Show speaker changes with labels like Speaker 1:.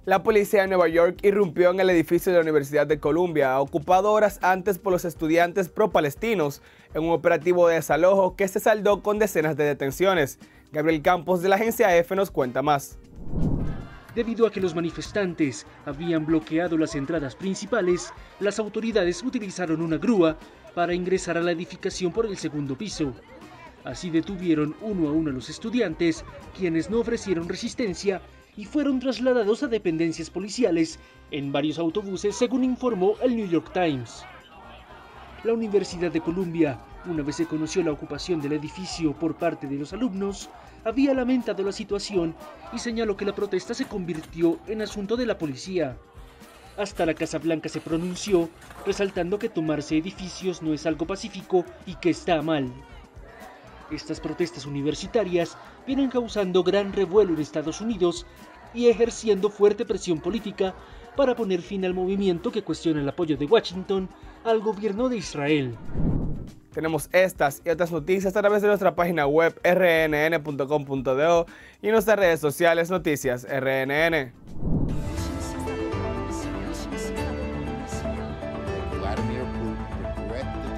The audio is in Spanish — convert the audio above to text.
Speaker 1: La policía de Nueva York irrumpió en el edificio de la Universidad de Columbia, ocupado horas antes por los estudiantes pro-palestinos, en un operativo de desalojo que se saldó con decenas de detenciones. Gabriel Campos de la agencia EFE nos cuenta más.
Speaker 2: Debido a que los manifestantes habían bloqueado las entradas principales, las autoridades utilizaron una grúa para ingresar a la edificación por el segundo piso. Así detuvieron uno a uno a los estudiantes, quienes no ofrecieron resistencia y fueron trasladados a dependencias policiales en varios autobuses, según informó el New York Times. La Universidad de Columbia, una vez se conoció la ocupación del edificio por parte de los alumnos, había lamentado la situación y señaló que la protesta se convirtió en asunto de la policía. Hasta la Casa Blanca se pronunció, resaltando que tomarse edificios no es algo pacífico y que está mal. Estas protestas universitarias vienen causando gran revuelo en Estados Unidos y ejerciendo fuerte presión política para poner fin al movimiento que cuestiona el apoyo de Washington al gobierno de Israel.
Speaker 1: Tenemos estas y otras noticias a través de nuestra página web rnn.com.do y en nuestras redes sociales Noticias RNN.
Speaker 3: Vladimir Putin regret the